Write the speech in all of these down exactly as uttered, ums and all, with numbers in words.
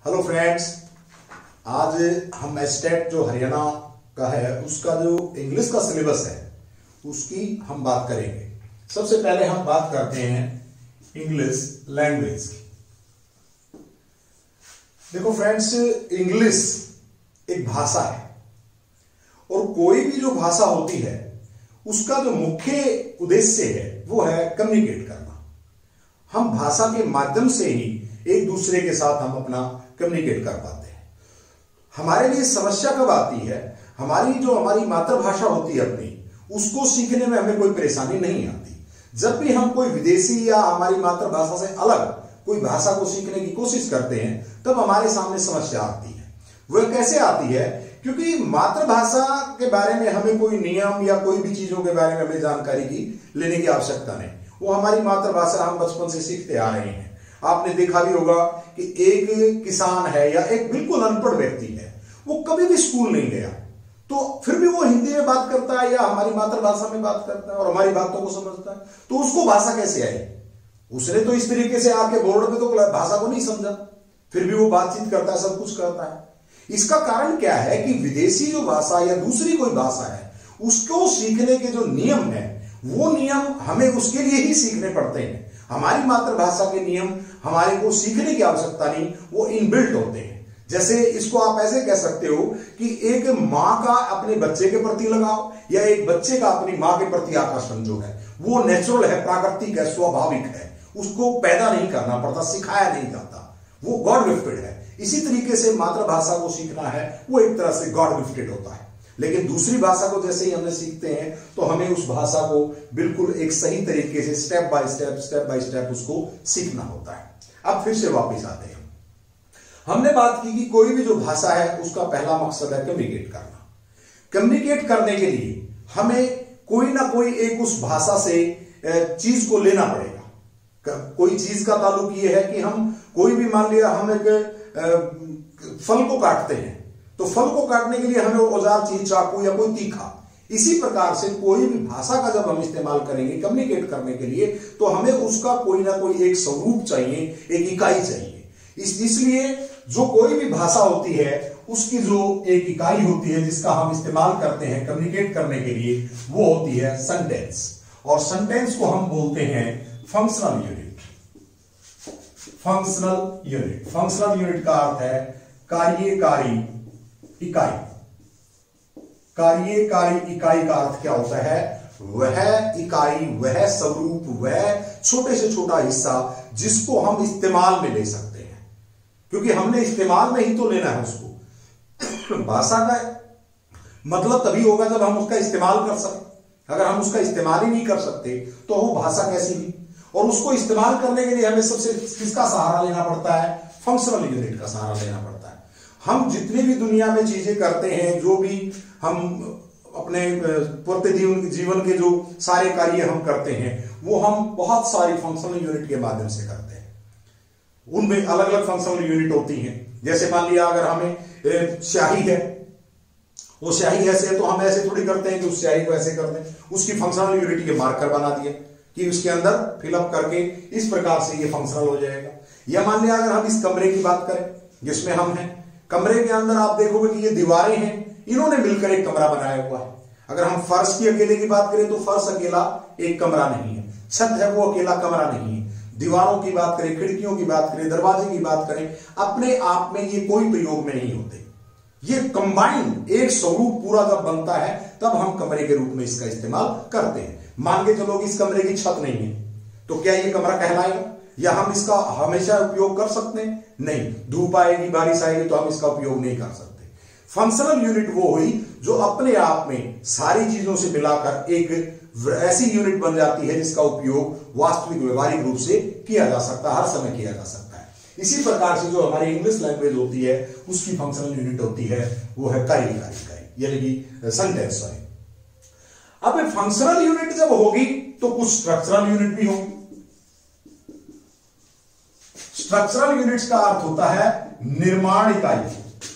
Hello friends, आज हम estate जो हरियाणा का है उसका जो इंग्लिश का सिलेबस है उसकी हम बात करेंगे। सबसे पहले हम बात करते हैं इंग्लिश लैंग्वेज की। देखो फ्रेंड्स, इंग्लिश एक भाषा है और कोई भी जो भाषा होती है उसका जो मुख्य उद्देश्य है वो है कम्युनिकेट करना। हम भाषा के माध्यम से ही एक दूसरे के साथ हम अपना कम्युनिकेट कर पाते हैं। हमारे लिए समस्या कब आती है, हमारी जो हमारी मातृभाषा होती है अपनी, उसको सीखने में हमें कोई परेशानी नहीं आती। जब भी हम कोई विदेशी या हमारी मातृभाषा से अलग कोई भाषा को सीखने की कोशिश करते हैं तब हमारे सामने समस्या आती है। वह कैसे आती है? क्योंकि मातृभाषा के बारे में हमें कोई नियम या कोई भी चीजों के बारे में हमें जानकारी की लेने की आवश्यकता नहीं। वो हमारी मातृभाषा हम बचपन से सीखते आ रहे हैं। आपने देखा भी होगा कि एक किसान है या एक बिल्कुल अनपढ़ व्यक्ति है, वो कभी भी स्कूल नहीं गया, तो फिर भी वो हिंदी में बात करता है या हमारी मातृभाषा में बात करता है और हमारी बातों को समझता है। तो उसको भाषा कैसे आई? उसने तो इस तरीके से आके बोर्ड में तो भाषा को नहीं समझा, फिर भी वो बातचीत करता है, सब कुछ करता है। इसका कारण क्या है कि विदेशी जो भाषा या दूसरी कोई भाषा है उसको सीखने के जो नियम है वो नियम हमें उसके लिए ही सीखने पड़ते हैं। हमारी मातृभाषा के नियम हमारे को सीखने की आवश्यकता नहीं, वो इनबिल्ट होते हैं। जैसे इसको आप ऐसे कह सकते हो कि एक मां का अपने बच्चे के प्रति लगाव या एक बच्चे का अपनी मां के प्रति आकर्षण जो है वो नेचुरल है, प्राकृतिक है, स्वाभाविक है। उसको पैदा नहीं करना पड़ता, सिखाया नहीं जाता, वो गॉड गिफ्टेड है। इसी तरीके से मातृभाषा को सीखना है वो एक तरह से गॉड गिफ्टेड होता है। लेकिन दूसरी भाषा को जैसे ही हमने सीखते हैं तो हमें उस भाषा को बिल्कुल एक सही तरीके से step by step step by step उसको सीखना होता है। अब फिर से वापस आते हैं। हमने बात की कि कोई भी जो भाषा है उसका पहला मकसद है कम्युनिकेट करना। कम्युनिकेट करने के लिए हमें कोई ना कोई एक उस भाषा से चीज को लेना पड़ेगा। कोई चीज का ताल्लुक ये है कि हम कोई भी, मान लिया हम एक फल को काटते हैं तो फल को काटने के लिए हमें औजार चाहिए, चाकू या कोई तीखा। इसी प्रकार से कोई भी भाषा का जब हम इस्तेमाल करेंगे कम्युनिकेट करने के लिए तो हमें उसका कोई ना कोई एक स्वरूप चाहिए, एक इकाई चाहिए। इस इसलिए जो कोई भी भाषा होती है उसकी जो एक इकाई होती है जिसका हम इस्तेमाल करते हैं कम्युनिकेट करने के लिए वो होती है सेंटेंस। और सेंटेंस को हम बोलते हैं functional unit. Functional unit functional unit का अर्थ है कार्यकारी इकाई। कार्यकारी इकाई का अर्थ क्या होता है? वह इकाई, वह स्वरूप, वह छोटे से छोटा हिस्सा जिसको हम इस्तेमाल में ले सकते हैं। क्योंकि हमने इस्तेमाल में ही तो लेना है उसको। भाषा का मतलब तभी होगा जब हम उसका इस्तेमाल कर सकें। अगर हम उसका इस्तेमाल ही नहीं कर सकते तो वो भाषा कैसी भी। और उसको इस्तेमाल करने के लिए हमें सबसे किसका सहारा लेना पड़ता है? फंक्शनल यूनिट का सहारा लेना पड़ता है। हम जितनी भी दुनिया में चीजें करते हैं, जो भी हम अपने प्रतिदिन जीवन के जो सारे कार्य हम करते हैं वो हम बहुत सारी फंक्शनल यूनिट के माध्यम से करते हैं। उनमें अलग अलग फंक्शनल यूनिट होती हैं। जैसे मान लिया अगर हमें स्याही है, वो स्याही ऐसे है तो हम ऐसे थोड़ी करते हैं कि उस स्याही को ऐसे कर दें। उसकी फंक्शनल यूनिट के मार्कर बना दिए कि उसके अंदर फिलअप करके इस प्रकार से ये फंक्शनल हो जाएगा। या मान लिया अगर हम इस कमरे की बात करें जिसमें हम हैं, कमरे के अंदर आप देखोगे कि ये दीवारें हैं, इन्होंने मिलकर एक कमरा बनाया हुआ है। अगर हम फर्श की अकेले की बात करें तो फर्श अकेला एक कमरा नहीं है, छत है वो अकेला कमरा नहीं है। दीवारों की बात करें, खिड़कियों की बात करें, दरवाजे की बात करें, अपने आप में ये कोई प्रयोग में नहीं होते। ये कंबाइंड एक स्वरूप पूरा जब बनता है तब हम कमरे के रूप में इसका इस्तेमाल करते हैं। मान के चलो कि इस कमरे की छत नहीं है तो क्या ये कमरा कहलाएगा? या हम इसका हमेशा उपयोग कर सकते हैं? नहीं। धूप आएगी, बारिश आएगी तो हम इसका उपयोग नहीं कर सकते। फंक्शनल यूनिट वो हुई जो अपने आप में सारी चीजों से मिलाकर एक ऐसी यूनिट बन जाती है जिसका उपयोग वास्तविक व्यवहारिक रूप से किया जा सकता है, हर समय किया जा सकता है। इसी प्रकार से जो हमारी इंग्लिश लैंग्वेज होती है उसकी फंक्शनल यूनिट होती है वो है कार्यकारी इकाई, यानी कि सेंटेंस। अब फंक्शनल यूनिट जब होगी तो कुछ स्ट्रक्चरल यूनिट भी होगी। स्ट्रक्चरल यूनिट्स का अर्थ होता है निर्माण इकाई।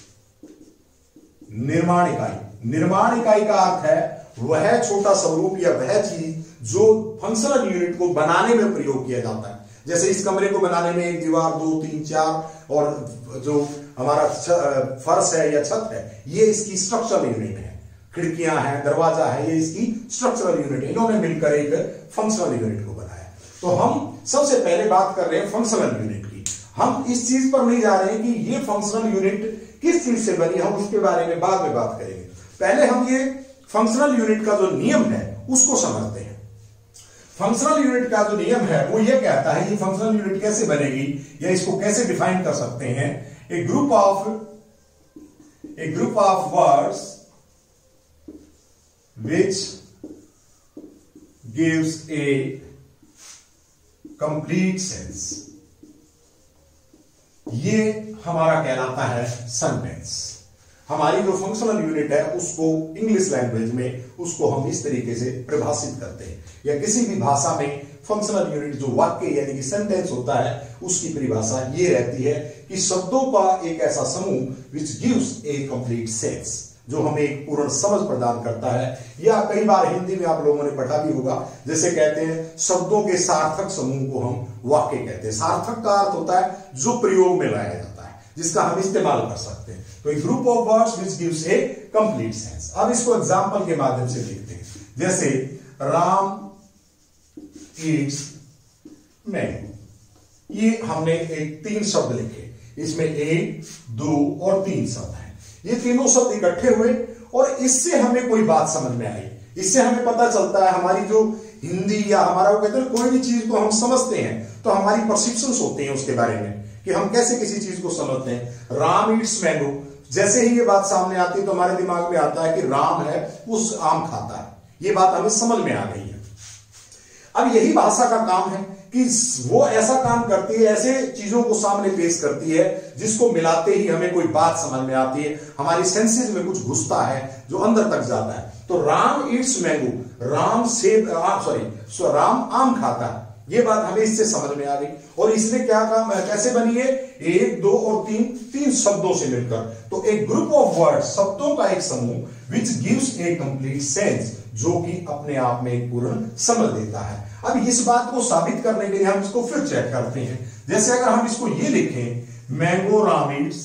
निर्माण इकाई निर्माण इकाई का अर्थ है वह छोटा स्वरूप या वह चीज जो फंक्शनल यूनिट को बनाने में प्रयोग किया जाता है। जैसे इस कमरे को बनाने में एक दीवार, दो, तीन, चार और जो हमारा फर्श है या छत है ये इसकी स्ट्रक्चरल यूनिट है, खिड़कियां हैं, दरवाजा है, ये इसकी स्ट्रक्चरल यूनिट है। इन्होंने मिलकर एक फंक्शनल यूनिट को बनाया। तो हम सबसे पहले बात कर रहे हैं फंक्शनल यूनिट की। हम इस चीज पर नहीं जा रहे हैं कि ये फंक्शनल यूनिट किस चीज से बनी, हम उसके बारे में बाद में बात करेंगे। पहले हम ये फंक्शनल यूनिट का जो नियम है उसको समझते हैं। फंक्शनल यूनिट का जो नियम है वो ये कहता है, ये फंक्शनल यूनिट कैसे बनेगी या इसको कैसे डिफाइन कर सकते हैं। A group of a group of words which gives a complete sense, ये हमारा कहलाता है सेंटेंस। हमारी जो फंक्शनल यूनिट है उसको इंग्लिश लैंग्वेज में उसको हम इस तरीके से परिभाषित करते हैं, या किसी भी भाषा में फंक्शनल यूनिट जो वाक्य यानी कि सेंटेंस होता है उसकी परिभाषा ये रहती है कि शब्दों का एक ऐसा समूह which gives a complete sense, जो हमें एक पूर्ण समझ प्रदान करता है। या कई बार हिंदी में आप लोगों ने पढ़ा भी होगा, जैसे कहते हैं शब्दों के सार्थक समूह को हम वाक्य कहते हैं। सार्थक का अर्थ होता है जो प्रयोग में लाया जाता है, जिसका हम इस्तेमाल कर सकते हैं। तो एक group of words which gives a complete sense. अब इसको एग्जांपल के माध्यम से देखते हैं। जैसे राम ईट्स मैंगो, ये हमने एक तीन शब्द लिखे, इसमें एक, दो और तीन शब्द हैं। ये तीनों शब्द इकट्ठे हुए और इससे हमें कोई बात समझ में आई। इससे हमें पता चलता है हमारी जो हिंदी या हमारा वो कहते हैं कोई भी चीज को हम समझते हैं तो हमारी परसेप्शंस होते हैं उसके बारे में कि हम कैसे किसी चीज को समझते हैं। राम ईट्स मैंगो, जैसे ही ये बात सामने आती है तो हमारे दिमाग में आता है कि राम है उस आम खाता है, ये बात हमें समझ में आ गई है। अब यही भाषा का काम है कि वो ऐसा काम करती है, ऐसे चीजों को सामने पेश करती है जिसको मिलाते ही हमें कोई बात समझ में आती है, हमारी सेंसेस में कुछ घुसता है जो अंदर तक जाता है। तो राम ईट्स मैंगो, राम सेब सॉरी राम आम खाता है, ये बात हमें इससे समझ में आ गई। और इसने क्या काम कैसे बनी है, एक, दो और तीन, तीन शब्दों से मिलकर। तो एक ग्रुप ऑफ वर्ड, शब्दों का एक समूह which gives a complete sense, जो कि अपने आप में एक पूर्ण समझ देता है। अब इस बात को साबित करने के लिए हम इसको फिर चेक करते हैं। जैसे अगर हम इसको ये लिखें मैंगो राम ईट्स,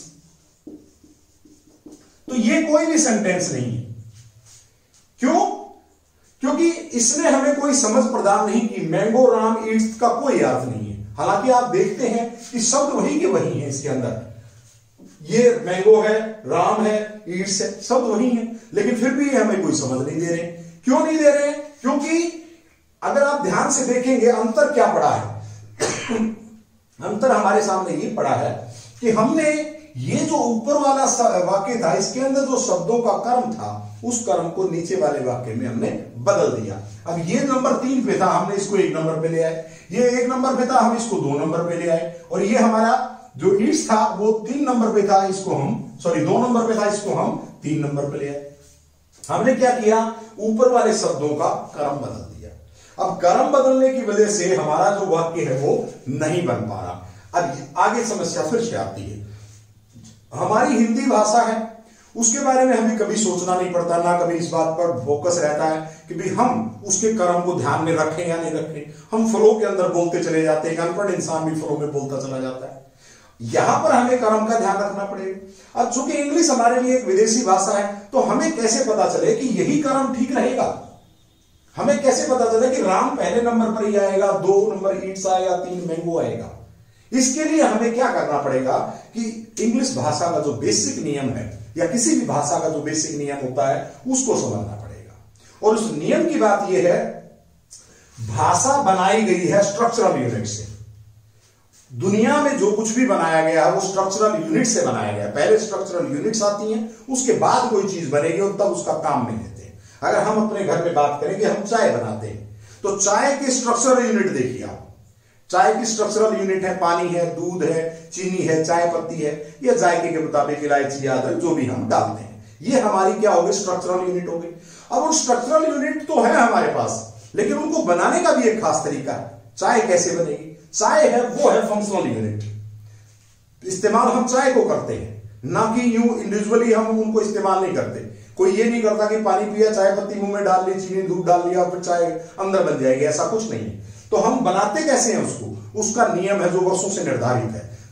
तो ये कोई भी सेंटेंस नहीं है। क्यों? क्योंकि इसने हमें कोई समझ प्रदान नहीं की। मैंगो राम ईट्स का कोई अर्थ नहीं है। हालांकि आप देखते हैं कि शब्द वही के वही है इसके अंदर, ये मैंगो है, राम है, ईट्स है, शब्द वही है, लेकिन फिर भी हमें कोई समझ नहीं दे रहे। क्यों नहीं दे रहे? क्योंकि अगर आप ध्यान से देखेंगे अंतर क्या पड़ा है अंतर हमारे सामने ये पड़ा है कि हमने ये जो ऊपर वाला वाक्य था इसके अंदर जो शब्दों का कर्म था उस कर्म को नीचे वाले वाक्य में हमने बदल दिया। अब ये नंबर तीन पे था, हमने इसको एक नंबर पे ले आए। ये एक नंबर पे था, हम इसको दो नंबर पे ले आए। और ये हमारा जो ईट्स था वो तीन नंबर पे था, इसको हम सॉरी दो नंबर पे था, इसको हम तीन नंबर पे ले आए। हमने क्या किया, ऊपर वाले शब्दों का कर्म बदल दिया। अब कर्म बदलने की वजह से हमारा जो वाक्य है वो नहीं बन पा रहा। अब आगे समस्या फिर से आती है। हमारी हिंदी भाषा है, उसके बारे में हमें कभी सोचना नहीं पड़ता, ना कभी इस बात पर फोकस रहता है कि भाई हम उसके कर्म को ध्यान में रखें या नहीं रखें। हम फ्लो के अंदर बोलते चले जाते हैं, अनपढ़ इंसान भी फ्लो में बोलता चला जाता है। यहां पर हमें कर्म का ध्यान रखना पड़ेगा। अब चूंकि इंग्लिश हमारे लिए एक विदेशी भाषा है तो हमें कैसे पता चले कि यही कर्म ठीक रहेगा। हमें कैसे पता चले कि राम पहले नंबर पर ही आएगा, दो नंबर ईट्स आएगा, तीन मैंगो आएगा। इसके लिए हमें क्या करना पड़ेगा कि इंग्लिश भाषा का जो बेसिक नियम है या किसी भी भाषा का जो बेसिक नियम होता है उसको समझना पड़ेगा। और उस नियम की बात यह है, भाषा बनाई गई है स्ट्रक्चरल यूनिट से। दुनिया में जो कुछ भी बनाया गया है वो स्ट्रक्चरल यूनिट से बनाया गया है। पहले स्ट्रक्चरल यूनिट्स आती हैं, उसके बाद कोई चीज बनेगी और तब उसका काम में लेते हैं। अगर हम अपने घर में बात करें कि हम चाय बनाते हैं तो चाय की स्ट्रक्चरल यूनिट देखिए आप। चाय की स्ट्रक्चरल यूनिट है, पानी है, दूध है, चीनी है, चाय पत्ती है, या जायके के मुताबिक इलायची अदरक जो भी हम डालते हैं, ये हमारी क्या होगी, स्ट्रक्चरल यूनिट होगी। अब वो स्ट्रक्चरल यूनिट तो है हमारे पास, लेकिन उनको बनाने का भी एक खास तरीका है। चाय कैसे बनेगी, चाय है वो है फंक्शनल यूनिट। इस्तेमाल हम चाय को करते हैं, ना कि यूं इंडिविजुअली हम उनको इस्तेमाल नहीं करते। कोई ये नहीं करता कि पानी पिया, चाय पत्ती मुंह में डाल ली, चीनी दूध डाल लिया और फिर चाय अंदर बन जाएगी, ऐसा कुछ नहीं है। तो हम बनाते कैसे हैं उसको, उसका नियम है जो वर्षों से निर्धारित है।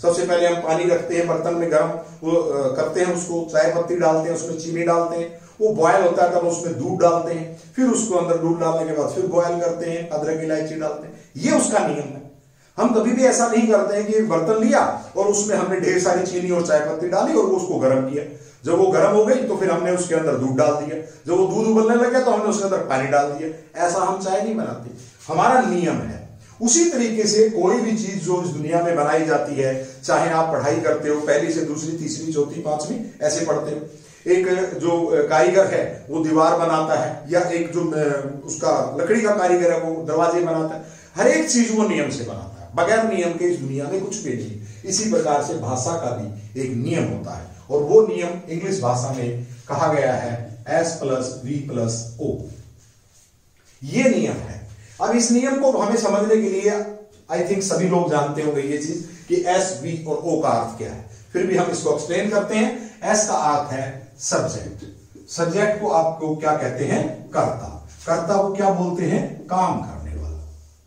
सबसे पहले हम पानी रखते हैं बर्तन में, गर्म वो करते हैं, उसको चाय पत्ती डालते हैं, उसमें चीनी डालते हैं, वो बॉयल होता है तब उसमें दूध डालते हैं, फिर उसको अंदर दूध डालने के बाद फिर बॉयल करते हैं, अदरक इलायची डालते हैं। ये उसका नियम है। हम कभी भी ऐसा नहीं करते हैं कि एक बर्तन लिया और उसमें हमने ढेर सारी चीनी और चाय पत्ती डाली और वो उसको गर्म किया, जब वो गर्म हो गई तो फिर हमने उसके अंदर दूध डाल दिया, जब वो दूध उबलने लगे तो हमने उसके अंदर पानी डाल दिया। ऐसा हम चाय नहीं बनाते, हमारा नियम है। उसी तरीके से कोई भी चीज जो इस दुनिया में बनाई जाती है, चाहे आप पढ़ाई करते हो, पहली से दूसरी, तीसरी, चौथी, पांचवी ऐसे पढ़ते हो, एक जो कारीगर है वो दीवार बनाता है, या एक जो उसका लकड़ी का कारीगर है वो दरवाजे बनाता है, हर एक चीज वो नियम से बनाता है। बगैर नियम के इस दुनिया में कुछ भी नहीं। इसी प्रकार से भाषा का भी एक नियम होता है, और वो नियम इंग्लिश भाषा में कहा गया है S plus V plus O. ये नियम है। अब इस नियम को हमें समझने के लिए आई थिंक सभी लोग जानते होंगे ये चीज कि एस, वी और ओ का अर्थ क्या है, फिर भी हम इसको एक्सप्लेन करते हैं। एस का अर्थ है सब्जेक्ट। सब्जेक्ट को आपको क्या कहते हैं? कर्ता। कर्ता को क्या बोलते हैं? काम करने वाला।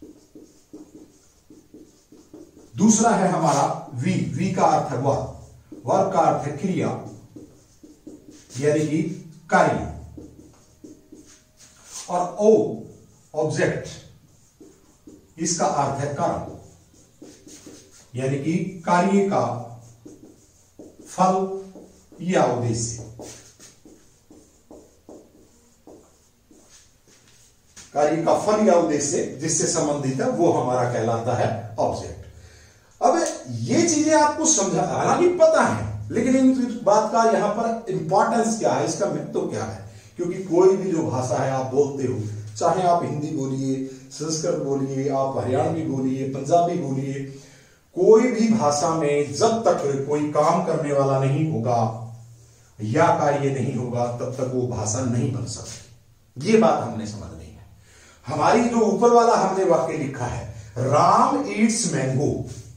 दूसरा है हमारा वी। वी का अर्थ है वर्क। वर्क का अर्थ है क्रिया, यानी कि कार्य। और ओ ऑब्जेक्ट, इसका अर्थ है कर्म, यानी कि कार्य का फल या उद्देश्य। कार्य का फल या उद्देश्य जिससे संबंधित है वो हमारा कहलाता है ऑब्जेक्ट। अब ये चीजें आपको समझा, हालांकि पता है, लेकिन इन बात का यहां पर इंपॉर्टेंस क्या है, इसका महत्व क्या है? क्योंकि कोई भी जो भाषा है आप बोलते हो, चाहे आप हिंदी बोलिए, संस्कृत बोलिए, आप हरियाणवी बोलिए, पंजाबी बोलिए, कोई भी भाषा में जब तक कोई काम करने वाला नहीं होगा या कार्य नहीं होगा तब तक वो भाषा नहीं बन सकती। ये बात हमने समझनी है। हमारी जो ऊपर वाला हमने वाक्य लिखा है, राम ईट्स मैंगो।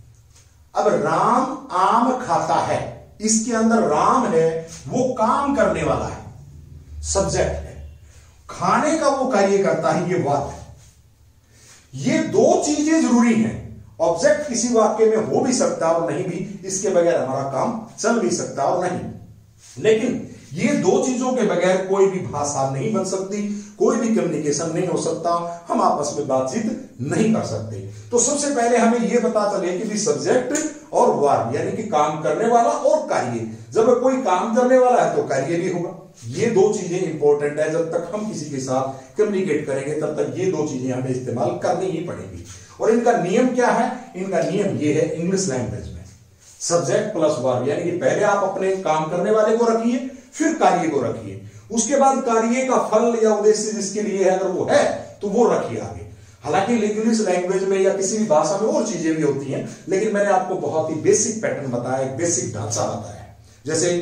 अब राम आम खाता है, इसके अंदर राम है, वो काम करने वाला है, सब्जेक्ट है। खाने का वो कार्य करता है, ये वाक्य है। ये दो चीजें जरूरी हैं। ऑब्जेक्ट किसी वाक्य में हो भी सकता है और नहीं भी, इसके बगैर हमारा काम चल भी सकता और नहीं। लेकिन ये दो चीजों के बगैर कोई भी भाषा नहीं बन सकती, कोई भी कम्युनिकेशन नहीं हो सकता, हम आपस में बातचीत नहीं कर सकते। तो सबसे पहले हमें यह पता चले कि भी सब्जेक्ट और वर्ब, यानी कि काम करने वाला और कार्य। जब कोई काम करने वाला है तो कार्य भी होगा। ये दो चीजें इंपॉर्टेंट है। जब तक हम किसी के साथ कम्युनिकेट करेंगे तब तक ये दो चीजें हमें इस्तेमाल करनी ही पड़ेगी। और इनका नियम क्या है? इनका नियम ये है इंग्लिश लैंग्वेज में, सब्जेक्ट प्लस वर्ब, यानी कि पहले आप अपने काम करने वाले को रखिए, फिर कार्य को रखिए, उसके बाद कार्य का फल या उद्देश्य जिसके लिए है अगर वो है तो वो रखिए आगे। हालांकि इंग्लिश लैंग्वेज में या किसी भी भाषा में और चीजें भी होती हैं, लेकिन मैंने आपको बहुत ही बेसिक पैटर्न बताया, एक बेसिक ढांचा बताया। जैसे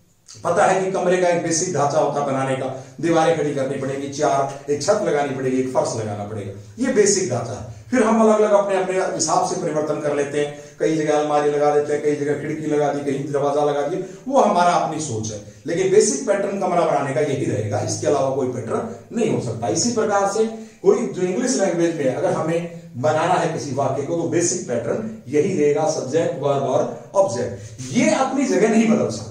पता है कि कमरे का एक बेसिक ढांचा होता है बनाने का, दीवारें खड़ी करनी पड़ेगी, चार, एक छत लगानी पड़ेगी, एक फर्श लगाना पड़ेगा, ये बेसिक ढांचा है। फिर हम अलग अलग अपने अपने हिसाब से परिवर्तन कर लेते हैं, कई जगह अलमारी लगा देते हैं, कई जगह खिड़की लगा दी, कहीं दरवाजा लगा दिया, वो हमारा अपनी सोच है। लेकिन बेसिक पैटर्न कमरा बनाने का यही रहेगा, इसके अलावा कोई पैटर्न नहीं हो सकता। इसी प्रकार से कोई जो इंग्लिश लैंग्वेज में अगर हमें बनाना है किसी वाक्य को तो बेसिक पैटर्न यही रहेगा, सब्जेक्ट, वर्ब और ऑब्जेक्ट। ये अपनी जगह नहीं बदल सकते,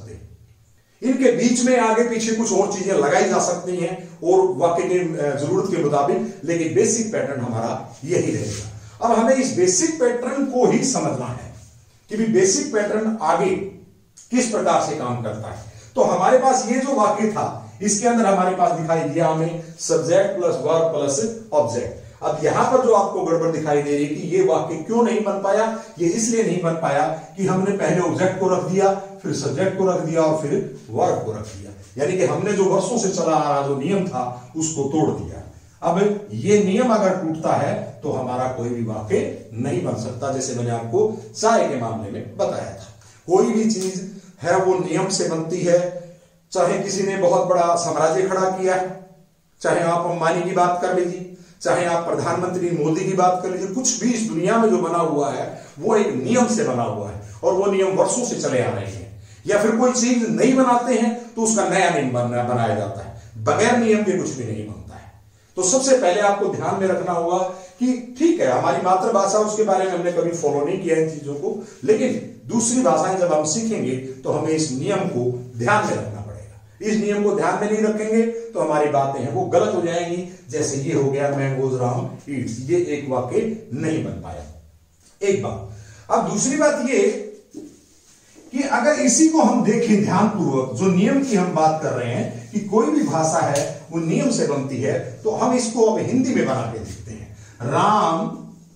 इनके बीच में आगे पीछे कुछ और चीजें लगाई जा सकती हैं और वाक्य के जरूरत के मुताबिक, लेकिन बेसिक पैटर्न हमारा यही रहेगा। अब हमें इस बेसिक पैटर्न को ही समझना है कि भी बेसिक पैटर्न आगे किस प्रकार से काम करता है। तो हमारे पास ये जो वाक्य था, इसके अंदर हमारे पास दिखाई दिया हमें subject plus verb plus object. अब यहां पर जो आपको गड़बड़ दिखाई दे रही है कि ये वाक्य क्यों नहीं बन पाया, ये इसलिए नहीं बन पाया कि हमने पहले ऑब्जेक्ट को रख दिया, फिर सब्जेक्ट को रख दिया और फिर वर्ब को रख दिया। यानी कि हमने जो वर्षों से चला आ रहा जो नियम था उसको तोड़ दिया। अब ये नियम अगर टूटता है तो हमारा कोई भी वाक्य नहीं बन सकता, जैसे मैंने आपको चाय के मामले में बताया था। कोई भी चीज है वो नियम से बनती है। चाहे किसी ने बहुत बड़ा साम्राज्य खड़ा किया है, चाहे आप अंबानी की बात कर लीजिए, चाहे आप प्रधानमंत्री मोदी की बात कर लीजिए, कुछ भी इस दुनिया में जो बना हुआ है वो एक नियम से बना हुआ है और वो नियम वर्षों से चले आ रहे हैं। या फिर कोई चीज नहीं बनाते हैं तो उसका नया नियम बनाया जाता है, बगैर नियम के कुछ भी नहीं बनता है। तो सबसे पहले आपको ध्यान में रखना होगा कि ठीक है हमारी मातृभाषा, उसके बारे में हमने कभी फॉलो नहीं किया इन चीजों को, लेकिन दूसरी भाषाएं जब हम सीखेंगे तो हमें इस नियम को ध्यान में रखना पड़ेगा। इस नियम को ध्यान में नहीं रखेंगे तो हमारी बातें हैं वो गलत हो जाएंगी। जैसे ये हो गया मैंगोज राम ईट्स, ये एक वाक्य नहीं बन पाया। एक बात। अब दूसरी बात ये कि अगर इसी को हम देखें ध्यानपूर्वक, जो नियम की हम बात कर रहे हैं कि कोई भी भाषा है वो नियम से बनती है, तो हम इसको अब हिंदी में बना के देखते हैं। राम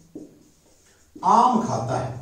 आम खाता है।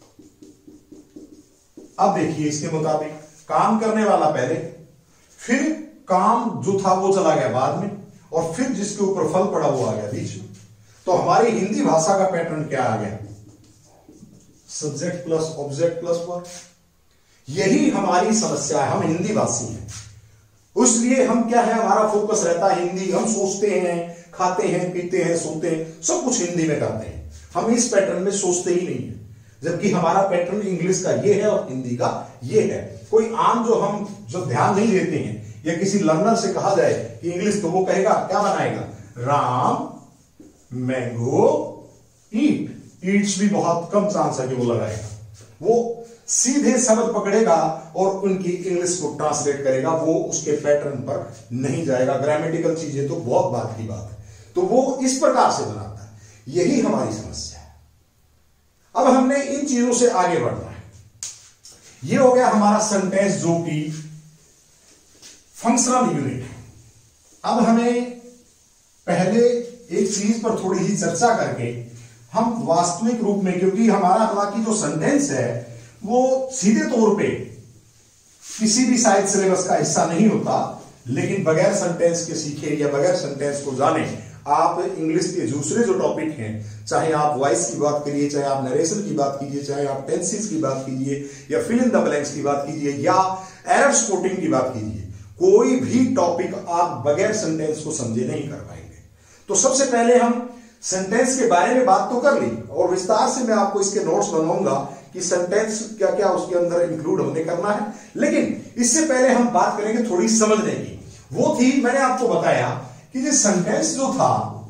अब देखिए इसके मुताबिक काम करने वाला पहले, फिर काम जो था वो चला गया बाद में, और फिर जिसके ऊपर फल पड़ा वो आ गया बीच में। तो हमारी हिंदी भाषा का पैटर्न क्या आ गया? Subject plus object plus verb. यही हमारी समस्या है। हम हिंदी भाषी हैं, उसलिए हम क्या है, हमारा फोकस रहता है हिंदी। हम सोचते हैं, खाते हैं, पीते हैं, सोते हैं, सब कुछ हिंदी में करते हैं। हम इस पैटर्न में सोचते ही नहीं है, जबकि हमारा पैटर्न इंग्लिश का ये है और हिंदी का ये है। कोई आम जो हम जो ध्यान नहीं देते हैं, या किसी लर्नर से कहा जाए कि इंग्लिश, तो वो कहेगा क्या बनाएगा? राम मैंगो ईट। ईट्स भी बहुत कम चांस है कि वो लगाएगा। वो सीधे शब्द पकड़ेगा और उनकी इंग्लिश को ट्रांसलेट करेगा, वो उसके पैटर्न पर नहीं जाएगा। ग्रामेटिकल चीजें तो बहुत बात की बात है, तो वो इस प्रकार से बनाता है। यही हमारी समस्या है। अब हमने इन चीजों से आगे बढ़ना है। ये हो गया हमारा सेंटेंस जो कि फंक्शनल यूनिट है। अब हमें पहले एक चीज पर थोड़ी सी चर्चा करके हम वास्तविक रूप में, क्योंकि हमारा हालांकि जो सेंटेंस है वो सीधे तौर पे किसी भी शायद सिलेबस का हिस्सा नहीं होता, लेकिन बगैर सेंटेंस के सीखे या बगैर सेंटेंस को जाने आप इंग्लिश के दूसरे जो टॉपिक हैं, चाहे आप वॉइस की बात करिए, चाहे आप नरेशन की बात कीजिए, चाहे आप टेंसेस की बात कीजिए, या फिल इन द ब्लैंक्स की बात कीजिए, या एरर स्पॉटिंग की बात कीजिए, कोई भी टॉपिक आप बगैर सेंटेंस को समझे नहीं कर पाएंगे। तो सबसे पहले हम सेंटेंस के बारे में बात तो कर ली, और विस्तार से मैं आपको इसके नोट्स बनवाऊंगा कि सेंटेंस क्या क्या उसके अंदर इंक्लूड हमने करना है। लेकिन इससे पहले हम बात करेंगे थोड़ी समझने की। वो थी, मैंने आपको बताया कि ये सेंटेंस जो था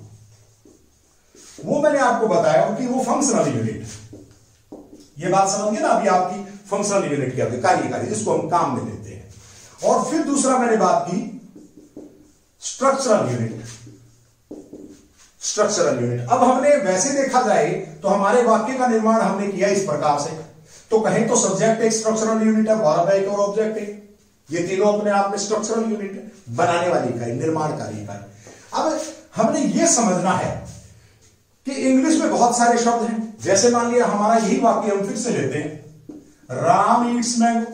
वो मैंने आपको बताया कि वो फंक्शनल यूनिट है। ये बात समझ गए ना अभी आपकी? फंक्शनल यूनिट क्या होती है? कार्यकारी, जिसको हम काम में लेते हैं। और फिर दूसरा मैंने बात की स्ट्रक्चरल यूनिट। Structural unit. अब हमने वैसे देखा जाए तो हमारे वाक्य का निर्माण हमने किया इस प्रकार से। तो कहें तो सब्जेक्ट एक स्ट्रक्चरल यूनिट है, वर्ब एक और ऑब्जेक्ट एक, ये तीनों अपने आप में स्ट्रक्चरल यूनिट है, बनाने वाली इकाई, निर्माणकारी इकाई। अब हमने ये समझना है कि इंग्लिश में बहुत सारे शब्द हैं। जैसे मान लिया हमारा यही वाक्य हम फिर से लेते हैं, राम ईट्स मैंगो।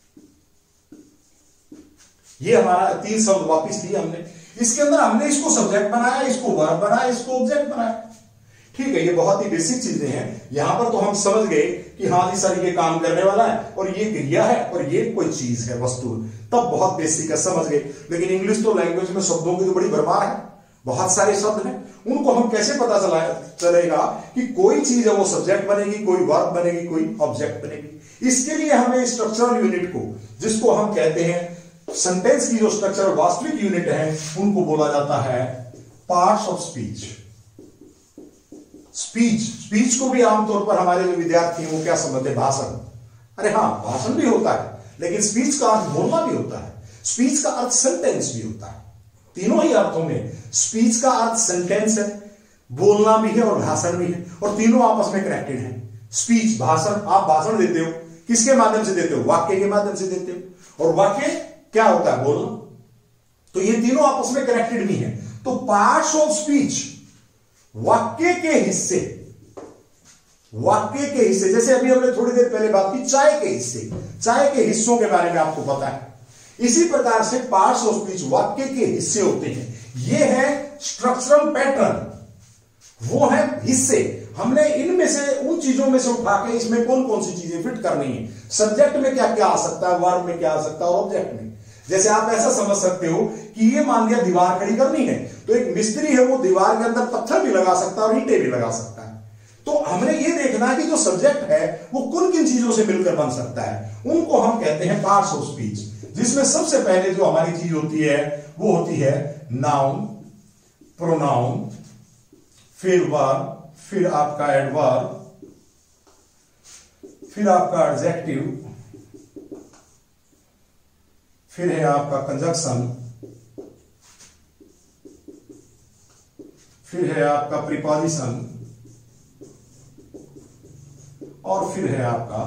ये हमारा तीन शब्द वापिस लिए हमने। इसके अंदर हमने इसको सब्जेक्ट बनाया, इसको वर्ब बनाया, इसको ऑब्जेक्ट बनाया। ठीक है, ये बहुत ही बेसिक चीजें हैं। यहां पर तो हम समझ गए कि हाँ जी सर ये काम करने वाला है, और ये क्रिया है, और ये कोई चीज है, वस्तु, तब बहुत बेसिक है, समझ गए। लेकिन इंग्लिश तो लैंग्वेज में शब्दों की तो बड़ी भरमार है, बहुत सारे शब्द हैं। उनको हम कैसे पता चला चलेगा कि कोई चीज है वो सब्जेक्ट बनेगी, कोई वर्ब बनेगी, कोई ऑब्जेक्ट बनेगी? इसके लिए हमें स्ट्रक्चरल यूनिट को, जिसको हम कहते हैं सेंटेंस की जो स्ट्रक्चर वास्तविक यूनिट है, उनको बोला जाता है parts of speech. Speech speech को भी आमतौर पर हमारे जो विद्यार्थी हैं वो क्या समझते हैं? भाषण। अरे हाँ, भाषण भी होता है, लेकिन स्पीच का अर्थ बोलना भी होता है, स्पीच का अर्थ सेंटेंस भी होता है। तीनों ही अर्थों में स्पीच का अर्थ सेंटेंस है, बोलना भी है और भाषण भी है, और तीनों आपस में कनेक्टेड है। स्पीच, भाषण, आप भाषण देते हो, किसके माध्यम से देते हो? वाक्य के माध्यम से देते हो, और वाक्य क्या होता है? बोलना। तो ये तीनों आपस में कनेक्टेड भी हैं। तो पार्ट्स ऑफ स्पीच, वाक्य के हिस्से, वाक्य के हिस्से, जैसे अभी हमने थोड़ी देर पहले बात की चाय के हिस्से, चाय के हिस्सों के बारे में आपको पता है। इसी प्रकार से पार्ट्स ऑफ स्पीच वाक्य के हिस्से होते हैं। ये है स्ट्रक्चरल पैटर्न, वो है हिस्से। हमने इनमें से, उन चीजों में से उठा के इसमें कौन कौन सी चीजें फिट करनी है। सब्जेक्ट में क्या क्या आ सकता है, वर्ब में क्या आ सकता है, और ऑब्जेक्ट में। जैसे आप ऐसा समझ सकते हो कि ये मान लिया दीवार खड़ी करनी है, तो एक मिस्त्री है, वो दीवार के अंदर पत्थर भी लगा सकता है और ईंटें भी लगा सकता है। तो हमने ये देखना है कि जो सब्जेक्ट है वो किन किन चीजों से मिलकर बन सकता है। उनको हम कहते हैं पार्ट्स ऑफ स्पीच, जिसमें सबसे पहले जो हमारी चीज होती है वो होती है नाउन, प्रोनाउन, फिर वर्ब, फिर आपका एडवर्ब, फिर आपका एडजेक्टिव, फिर है आपका कंजक्शन, फिर है आपका प्रीपोजिशन, और फिर है आपका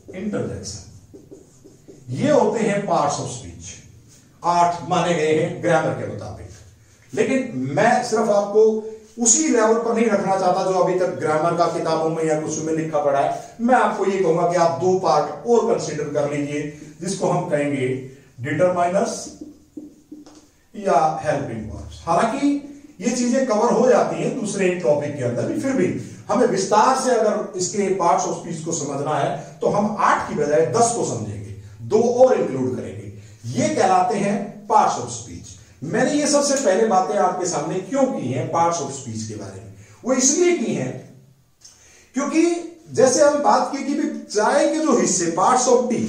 इंटरजेक्शन। ये होते हैं पार्ट्स ऑफ स्पीच, आठ माने गए हैं ग्रामर के मुताबिक। लेकिन मैं सिर्फ आपको उसी लेवल पर नहीं रखना चाहता जो अभी तक ग्रामर का किताबों में या कुछ में लिखा पड़ा है। मैं आपको ये कहूंगा कि आप दो पार्ट और कंसीडर कर लीजिए, जिसको हम कहेंगे डिटरमाइनर्स या हेल्पिंग वर्ब्स। हालांकि ये चीजें कवर हो जाती हैं दूसरे टॉपिक के अंदर भी, फिर भी हमें विस्तार से अगर इसके पार्ट्स ऑफ स्पीच को समझना है तो हम आठ की बजाय दस को समझेंगे, दो और इंक्लूड करेंगे। ये कहलाते हैं पार्ट्स ऑफ स्पीच। मैंने ये सबसे पहले बातें आपके सामने क्यों की हैं पार्ट्स ऑफ स्पीच के बारे में, वो इसलिए की हैं क्योंकि जैसे हम बात की कि चाय के जो हिस्से पार्ट्स ऑफ टी,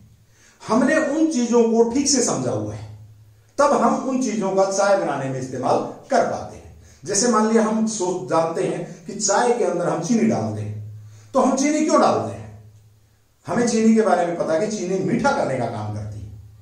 हमने उन चीजों को ठीक से समझा हुआ है, तब हम उन चीजों का चाय बनाने में इस्तेमाल कर पाते हैं। जैसे मान लिया हम सोच जानते हैं कि चाय के अंदर हम चीनी डालते हैं, तो हम चीनी क्यों डालते हैं? हमें चीनी के बारे में पता है कि चीनी मीठा करने का काम करती है।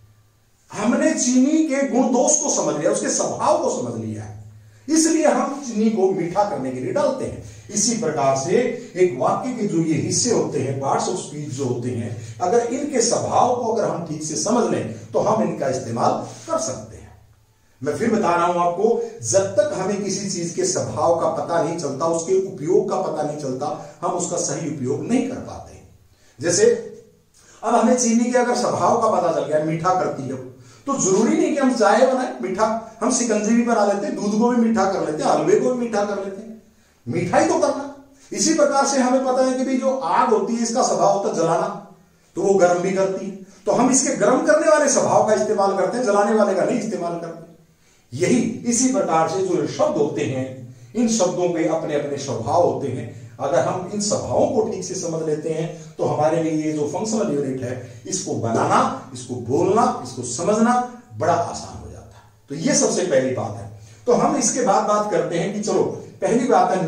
हमने चीनी के गुण दोष को समझ लिया, उसके स्वभाव को समझ लिया है, इसलिए हम चीनी को मीठा करने के लिए डालते हैं। इसी प्रकार से एक वाक्य के जो ये हिस्से होते हैं, पार्ट्स ऑफ स्पीच जो होते हैं, अगर इनके स्वभाव को अगर हम ठीक से समझ लें तो हम इनका इस्तेमाल कर सकते हैं। मैं फिर बता रहा हूं आपको, जब तक हमें किसी चीज के स्वभाव का पता नहीं चलता, उसके उपयोग का पता नहीं चलता, हम उसका सही उपयोग नहीं कर पाते। जैसे अब हमें चीनी के अगर स्वभाव का पता चल गया, मीठा करती है, तो जरूरी नहीं कि हम चाय बनाए मीठा, हम शिकंजी भी बना लेते हैं, दूध को भी मीठा कर लेते हैं, हलवे को भी मीठा कर लेते हैं, मीठा ही तो करना। इसी प्रकार से हमें पता है कि भी जो आग होती है इसका स्वभाव होता है जलाना, तो वो गर्म भी करती है, तो हम इसके गर्म करने वाले स्वभाव का इस्तेमाल करते हैं, जलाने वाले का नहीं इस्तेमाल करते। यही इसी प्रकार से जो शब्द होते हैं, इन शब्दों के अपने अपने स्वभाव होते हैं। अगर हम इन स्वभावों को ठीक से समझ लेते हैं तो हमारे लिए ये जो फंक्शनल यूनिट है, इसको बनाना, इसको बोलना, इसको समझना बड़ा आसान हो जाता है। तो ये सबसे पहली बात है। तो हम इसके बाद बात करते हैं कि चलो पहली बात है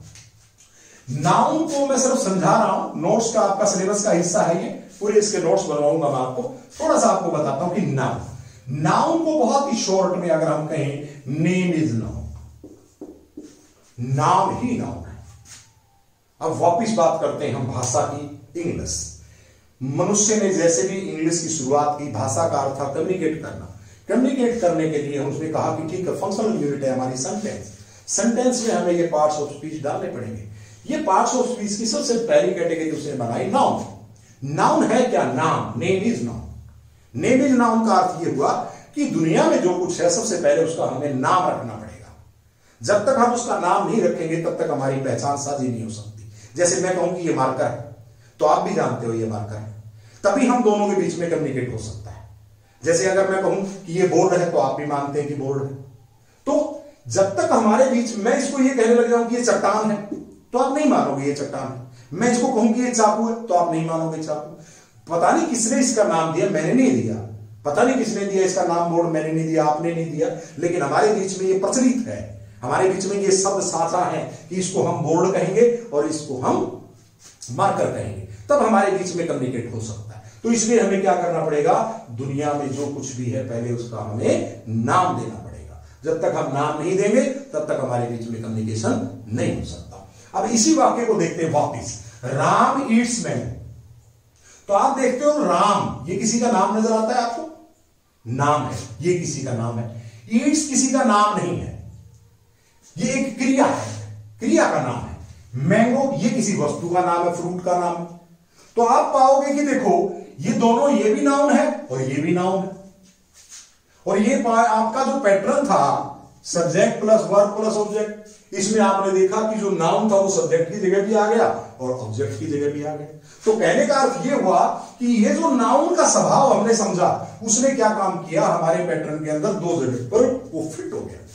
नाउन। नाउन को मैं सिर्फ समझा रहा हूं, नोट्स का आपका सिलेबस का हिस्सा है ये, पूरे इसके नोट्स बनवाऊंगा मैं आपको, थोड़ा सा आपको बताता हूं कि नाउन नाउन को बहुत ही शॉर्ट में अगर हम कहें, नेम इज नाउन, नाम ही नाउन है। अब वापिस बात करते हैं हम भाषा की, इंग्लिश। मनुष्य ने जैसे भी इंग्लिश की शुरुआत की, भाषा का अर्थ था कम्युनिकेट करना। कम्युनिकेट करने के लिए उसने कहा कि ठीक है, फंक्शनल यूनिट है हमारी सेंटेंस। सेंटेंस में हमें ये पार्ट्स ऑफ स्पीच डालने पड़ेंगे। ये पार्ट्स ऑफ स्पीच की सबसे पहली कैटेगरी उसने बनाई नाउन। नाउन है क्या? नाम, name is noun. Name is noun का अर्थ यह हुआ कि दुनिया में जो कुछ है सबसे पहले उसका हमें नाम रखना पड़ेगा। जब तक हम उसका नाम नहीं रखेंगे तब तक हमारी पहचान साझी नहीं हो सकती। जैसे मैं कहूं कि ये मार्कर है, तो आप भी जानते हो ये मार्कर है, तभी हम दोनों के बीच में कम्युनिकेट हो सकता है। जैसे अगर मैं कहूं कि ये बोर्ड है, तो आप भी मानते हैं कि बोर्ड है। तो जब तक हमारे बीच, मैं इसको ये कहने लग जाऊं कि ये चट्टान है, तो आप नहीं मानोगे ये चट्टान है। मैं इसको कहूं कि ये चाकू है, तो आप नहीं मानोगे चाकू। पता नहीं किसने इसका नाम दिया, मैंने नहीं दिया। पता नहीं किसने दिया इसका नाम, बोर्ड मैंने नहीं दिया, आपने नहीं दिया, लेकिन हमारे बीच में ये प्रचलित है, हमारे बीच में ये शब्द साझा है कि इसको हम बोर्ड कहेंगे और इसको हम मार्कर कहेंगे, तब हमारे बीच में कम्युनिकेट हो सकता है। तो इसलिए हमें क्या करना पड़ेगा? दुनिया में जो कुछ भी है पहले उसका हमें नाम देना पड़ेगा। जब तक हम नाम नहीं देंगे तब तक हमारे बीच में कम्युनिकेशन नहीं हो सकता। अब इसी वाक्य को देखते हैं वापिस, राम ईट्स मैंगो। तो आप देखते हो राम, ये किसी का नाम नजर आता है आपको? नाम है, ये किसी का नाम है। ईट्स किसी का नाम नहीं है, ये एक क्रिया है, क्रिया का नाम है। मैंगो ये किसी वस्तु का नाम है, फ्रूट का नाम है। तो आप पाओगे कि देखो ये दोनों, ये भी नाउन है और ये भी नाउन है। और ये आपका जो पैटर्न था, subject plus verb plus object, इसमें आपने देखा कि जो नाउन था वो सब्जेक्ट की जगह भी आ गया और ऑब्जेक्ट की जगह भी आ गया। तो कहने का अर्थ ये हुआ कि ये जो नाउन का स्वभाव हमने समझा, उसने क्या काम किया, हमारे पैटर्न के अंदर दो जगह पर वो फिट हो गया।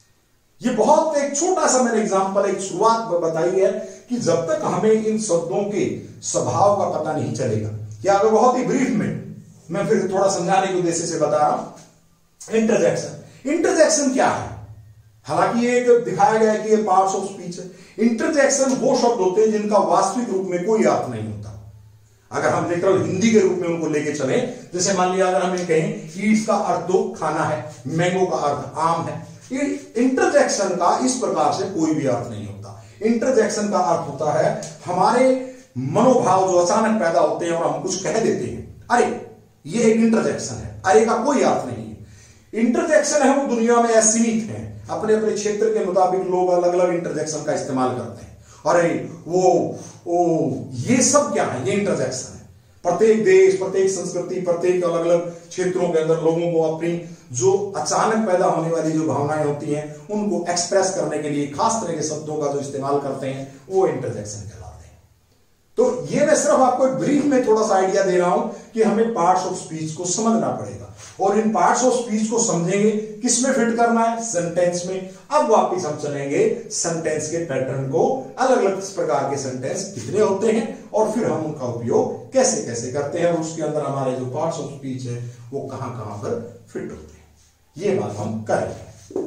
ये बहुत एक छोटा सा मैंने एग्जांपल, एक शुरुआत बताई है कि जब तक हमें इन शब्दों के स्वभाव का पता नहीं चलेगा, या अगर बहुत ही ब्रीफ में मैं फिर थोड़ा समझाने के उद्देश्य से बता रहा हूं, इंटरजेक्शन। इंटरजेक्शन क्या है? हालांकि ये एक दिखाया गया है कि ये पार्ट्स ऑफ स्पीच है। इंटरजेक्शन वो शब्द होते हैं जिनका वास्तविक रूप में कोई अर्थ नहीं होता। अगर हम लिटरल हिंदी के रूप में उनको लेके चले, जैसे मान लिया अगर हमें कहें ईट्स का अर्थ तो खाना है, मैंगो का अर्थ आम है, ये इंटरजेक्शन का इस प्रकार से कोई भी अर्थ नहीं होता। इंटरजेक्शन का अर्थ होता है हमारे मनोभाव जो अचानक पैदा होते हैं और हम कुछ कह देते हैं, अरे ये एक इंटरजेक्शन है, अरे का कोई अर्थ नहीं है। इंटरजेक्शन है वो दुनिया में असीमित है, अपने अपने क्षेत्र के मुताबिक लोग अलग अलग इंटरजेक्शन का इस्तेमाल करते हैं। अरे वो ओ ये सब क्या है, ये इंटरजेक्शन है। प्रत्येक देश, प्रत्येक संस्कृति, प्रत्येक अलग अलग क्षेत्रों के अंदर लोगों को अपनी जो अचानक पैदा होने वाली जो भावनाएं होती हैं उनको एक्सप्रेस करने के लिए खास तरह के शब्दों का जो इस्तेमाल करते हैं वो इंटरजेक्शन कहलाते हैं। तो ये मैं सिर्फ आपको एक ब्रीफ में थोड़ा सा आइडिया दे रहा हूं कि हमें पार्ट्स ऑफ स्पीच को समझना पड़ेगा, और इन पार्ट्स ऑफ स्पीच को समझेंगे किसमें फिट करना है, सेंटेंस में। अब वापिस हम चलेंगे सेंटेंस के पैटर्न को, अलग अलग प्रकार के सेंटेंस कितने होते हैं और फिर हम उनका उपयोग कैसे कैसे करते हैं, और उसके अंदर हमारे जो पार्ट्स ऑफ स्पीच है वो कहां कहां पर फिट होते हैं, ये बात हम करेंगे।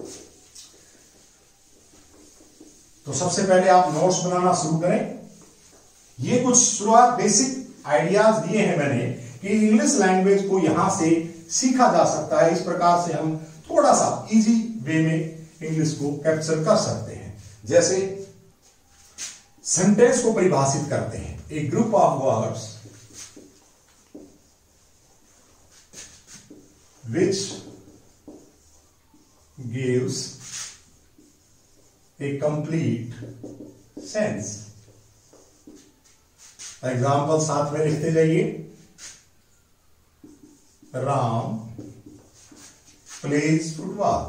तो सबसे पहले आप नोट्स बनाना शुरू करें। ये कुछ शुरुआत बेसिक आइडियाज दिए हैं मैंने कि इंग्लिश लैंग्वेज को यहां से सीखा जा सकता है, इस प्रकार से हम थोड़ा सा इजी वे में इंग्लिश को कैप्चर कर सकते हैं। जैसे सेंटेंस को परिभाषित करते हैं, a group of words which gives a complete sense. Example साथ में लिखते जाइए। Ram plays football.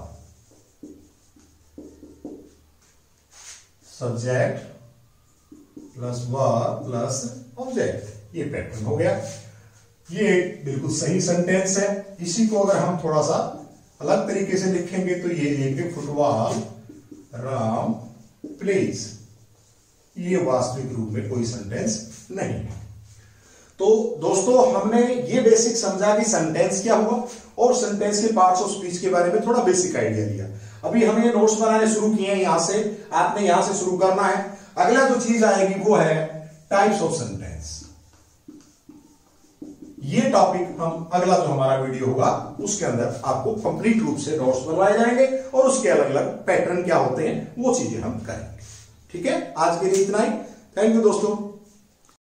Subject plus verb plus object, ये पैटर्न हो गया। ये बिल्कुल सही सेंटेंस है। इसी को अगर हम थोड़ा सा अलग तरीके से लिखेंगे तो ये लेंगे फुटबॉल राम प्लेज। ये वास्तविक रूप में कोई सेंटेंस नहीं है। तो दोस्तों हमने ये बेसिक समझा कि सेंटेंस क्या हुआ और सेंटेंस के पार्ट्स ऑफ स्पीच के बारे में थोड़ा बेसिक आइडिया दिया। अभी हमने नोट्स बनाने शुरू किए हैं, यहां से आपने यहां से शुरू करना है। अगला जो चीज आएगी वो है टाइप्स ऑफ सेंटेंस। ये टॉपिक हम अगला जो हमारा वीडियो होगा उसके अंदर आपको कंप्लीट रूप से नोट्स बनवाए जाएंगे और उसके अलग अलग पैटर्न क्या होते हैं वो चीजें हम करेंगे। ठीक है, आज के लिए इतना ही। थैंक यू दोस्तों।